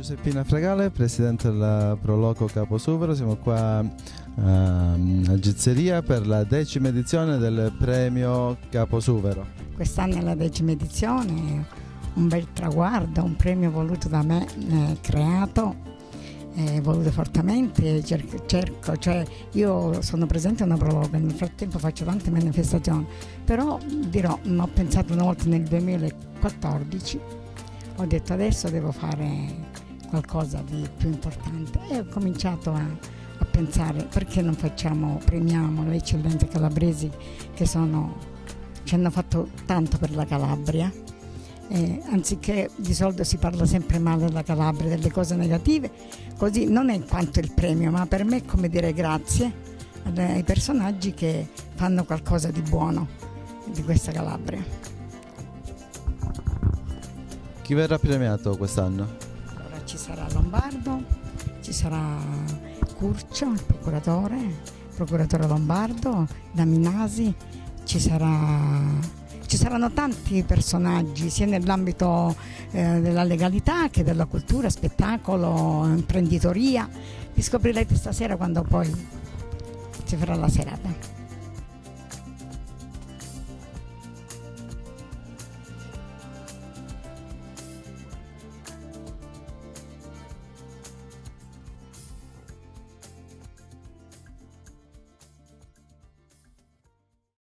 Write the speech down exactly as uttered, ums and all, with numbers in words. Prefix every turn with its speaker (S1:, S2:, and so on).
S1: Giuseppina Fragale, presidente della Proloco Caposuvero. Siamo qua uh, a Gizzeria per la decima edizione del premio Caposuvero.
S2: Quest'anno è la decima edizione, un bel traguardo, un premio voluto da me, eh, creato, eh, voluto fortemente. Cerco, cerco, cioè io sono presente a una Proloco, nel frattempo faccio tante manifestazioni, però dirò, non ho pensato una volta nel duemilaquattordici, ho detto adesso devo fare qualcosa di più importante e ho cominciato a, a pensare perché non facciamo, premiamo le eccellenze calabresi che sono, ci hanno fatto tanto per la Calabria, eh, anziché di solito si parla sempre male della Calabria, delle cose negative, così non è quanto il premio, ma per me è come dire grazie ai personaggi che fanno qualcosa di buono di questa Calabria.
S1: Chi verrà premiato quest'anno?
S2: Allora ci sarà Lombardo, ci sarà Curcio, il procuratore, il procuratore Lombardo, Daminasi, ci sarà, ci saranno tanti personaggi sia nell'ambito eh, della legalità che della cultura, spettacolo, imprenditoria. Li scoprirete stasera quando poi si farà la serata.